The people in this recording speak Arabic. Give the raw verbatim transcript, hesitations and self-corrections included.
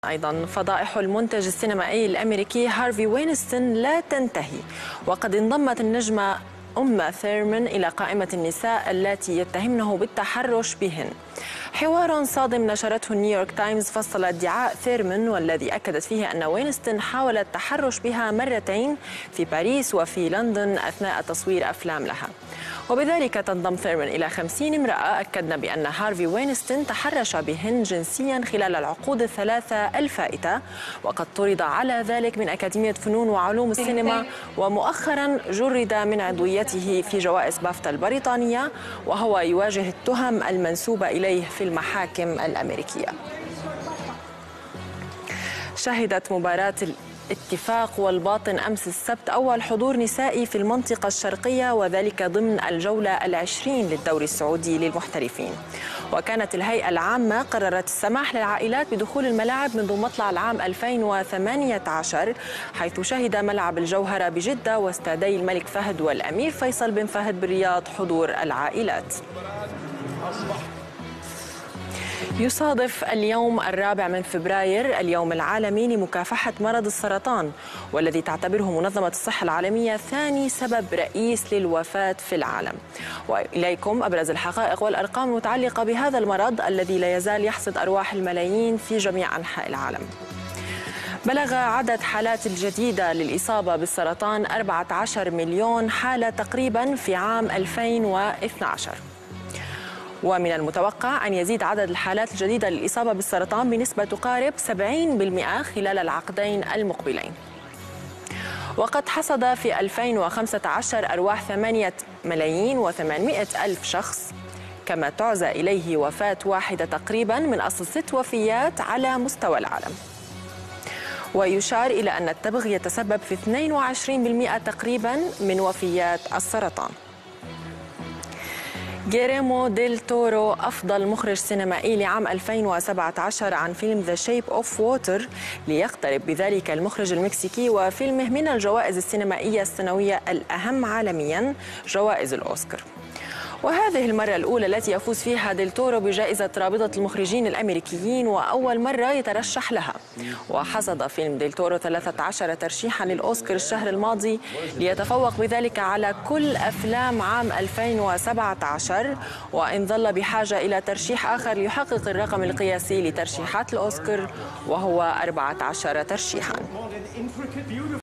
أيضا فضائح المنتج السينمائي الأمريكي هارفي وينستون لا تنتهي، وقد انضمت النجمة أوما ثيرمان إلى قائمة النساء اللاتي يتهمنه بالتحرش بهن. حوار صادم نشرته نيويورك تايمز فصل ادعاء ثيرمان، والذي أكدت فيه أن وينستون حاول التحرش بها مرتين في باريس وفي لندن أثناء تصوير أفلام لها، وبذلك تنضم ثيرمان إلى خمسين امرأة أكدن بأن هارفي وينستون تحرش بهن جنسيا خلال العقود الثلاثة الفائتة، وقد طرد على ذلك من أكاديمية فنون وعلوم السينما، ومؤخرا جرد من عضويته في جوائز بافتا البريطانية، وهو يواجه التهم المنسوبة إليه في المحاكم الأمريكية. شهدت مباراة الاتفاق والباطن أمس السبت أول حضور نسائي في المنطقة الشرقية، وذلك ضمن الجولة العشرين للدوري السعودي للمحترفين. وكانت الهيئة العامة قررت السماح للعائلات بدخول الملاعب منذ مطلع العام ألفين وثمانية عشر، حيث شهد ملعب الجوهرة بجدة واستادي الملك فهد والأمير فيصل بن فهد بالرياض حضور العائلات. يصادف اليوم الرابع من فبراير اليوم العالمي لمكافحة مرض السرطان، والذي تعتبره منظمة الصحة العالمية ثاني سبب رئيس للوفاة في العالم. وإليكم أبرز الحقائق والأرقام المتعلقة بهذا المرض الذي لا يزال يحصد أرواح الملايين في جميع أنحاء العالم. بلغ عدد حالات الجديدة للإصابة بالسرطان أربعة عشر مليون حالة تقريبا في عام ألفين واثني عشر، ومن المتوقع أن يزيد عدد الحالات الجديدة للإصابة بالسرطان بنسبة تقارب سبعين بالمئة خلال العقدين المقبلين. وقد حصد في ألفين وخمسة عشر أرواح ثمانية ملايين وثمانمئة ألف شخص، كما تعزى إليه وفاة واحدة تقريبا من أصل ست وفيات على مستوى العالم. ويشار إلى أن التبغ يتسبب في اثنين وعشرين بالمئة تقريبا من وفيات السرطان. غيليرمو ديل تورو أفضل مخرج سينمائي لعام ألفين وسبعة عشر عن فيلم ذا شيب أوف ووتر، ليقترب بذلك المخرج المكسيكي وفيلمه من الجوائز السينمائية السنوية الأهم عالميا، جوائز الأوسكار. وهذه المرة الأولى التي يفوز فيها ديل تورو بجائزة رابطة المخرجين الأمريكيين، وأول مرة يترشح لها. وحصد فيلم ديل تورو ثلاثة عشر ترشيحا للأوسكار الشهر الماضي، ليتفوق بذلك على كل أفلام عام ألفين وسبعة عشر، وإن ظل بحاجة إلى ترشيح آخر ليحقق الرقم القياسي لترشيحات الأوسكار، وهو أربعة عشر ترشيحا.